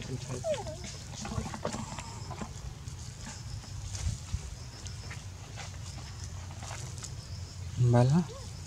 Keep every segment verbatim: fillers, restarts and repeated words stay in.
Malah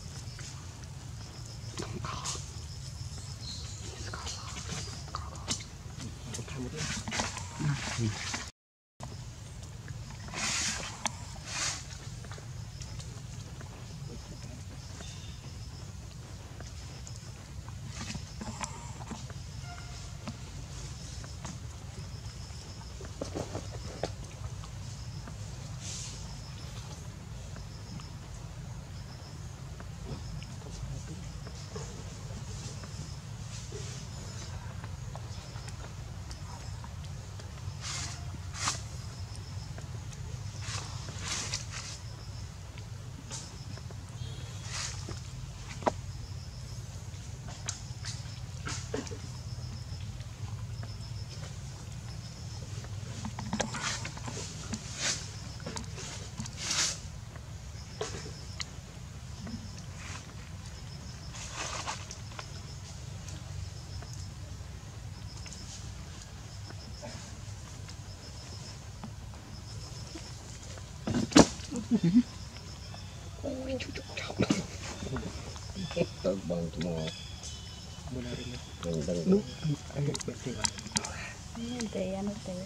ôi chú chú chọc tớ bằng mò đừng đừng đúng anh được biết gì vậy tê anh tê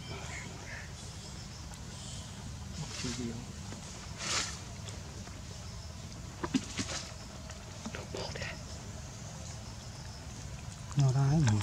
nó đái mà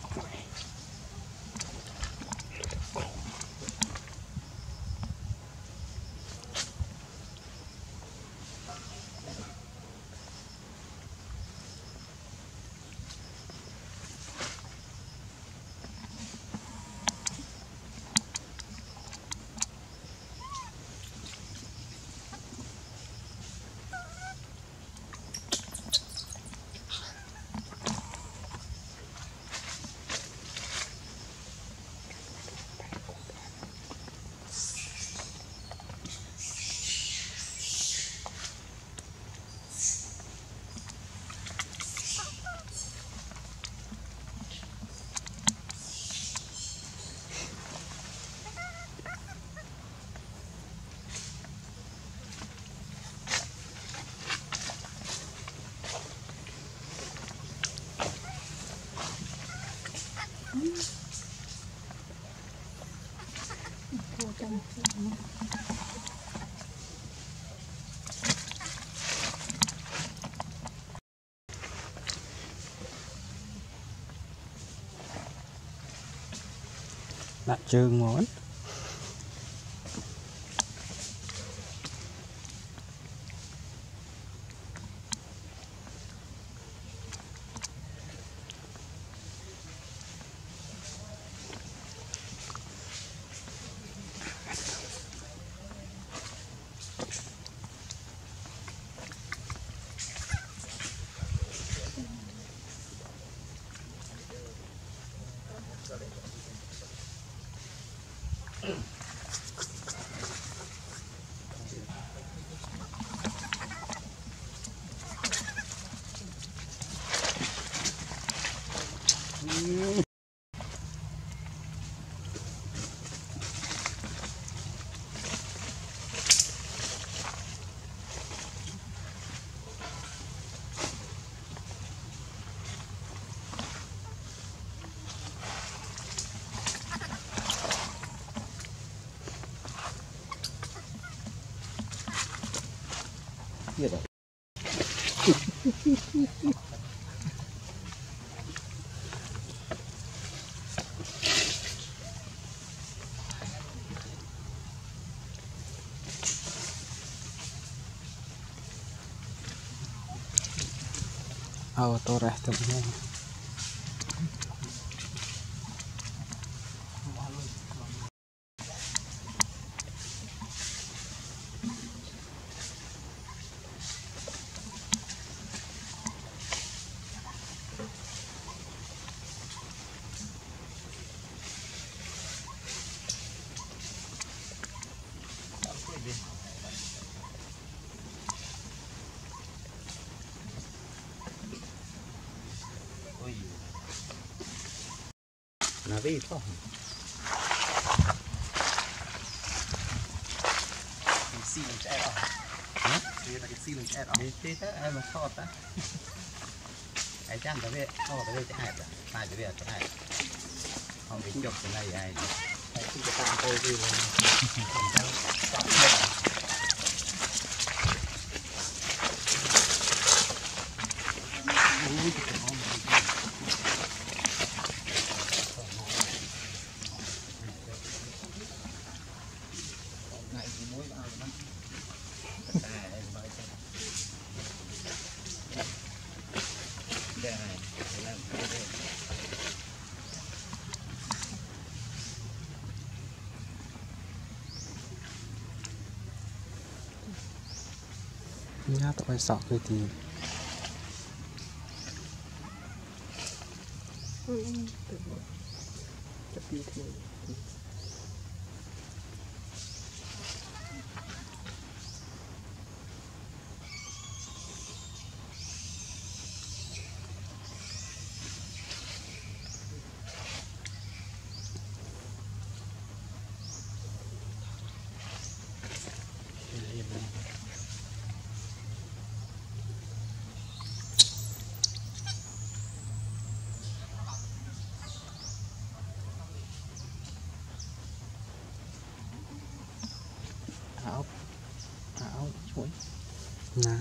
đặt trường món biết rồi auto restetnya là vì không xì lần chạy rồi đây là cái xì lần chạy rồi đi tí thế em mà thọt á ai chăn tới đây thọt tới đây chạy rồi tại tới đây chạy không bị chụp cái này ai ai không có tạm tôi gì rồi nhá tụi bay sọ cái thì áo áo chuối nè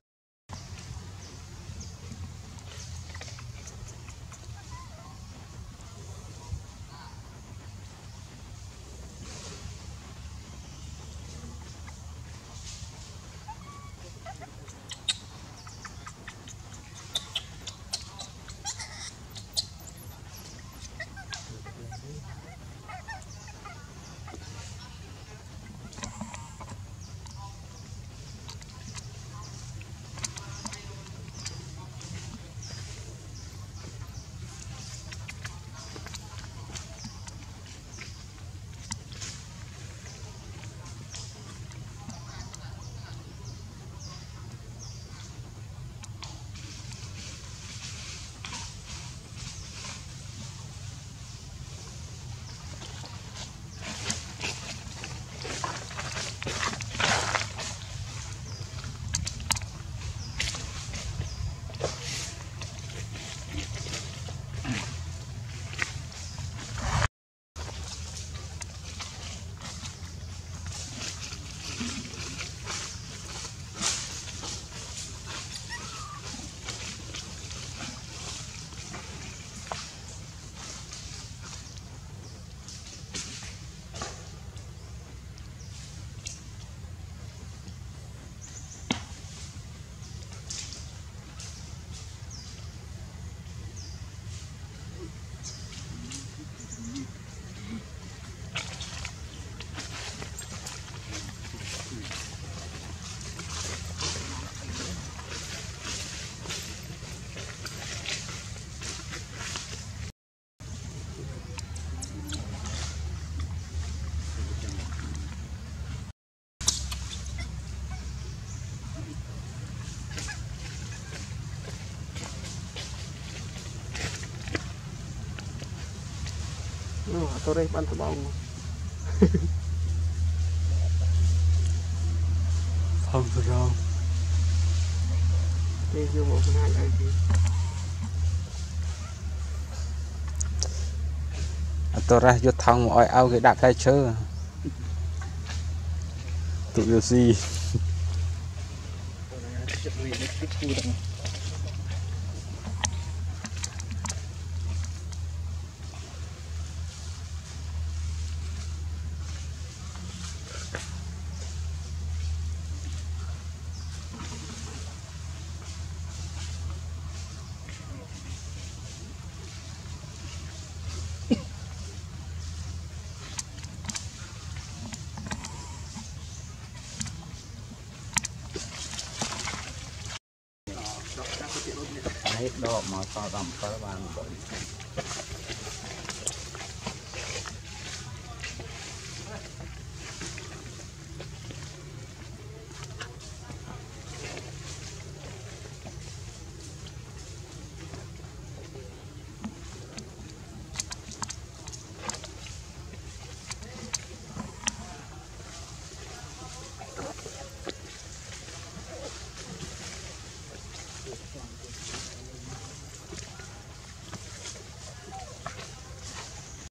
tôi đây bắn thử bóng không được đâu đây vô một cái hai gì tôi ra vô thằng mọi ao cái đạp tay chớ tụi điều gì hết độ mà sao đầm tới bàn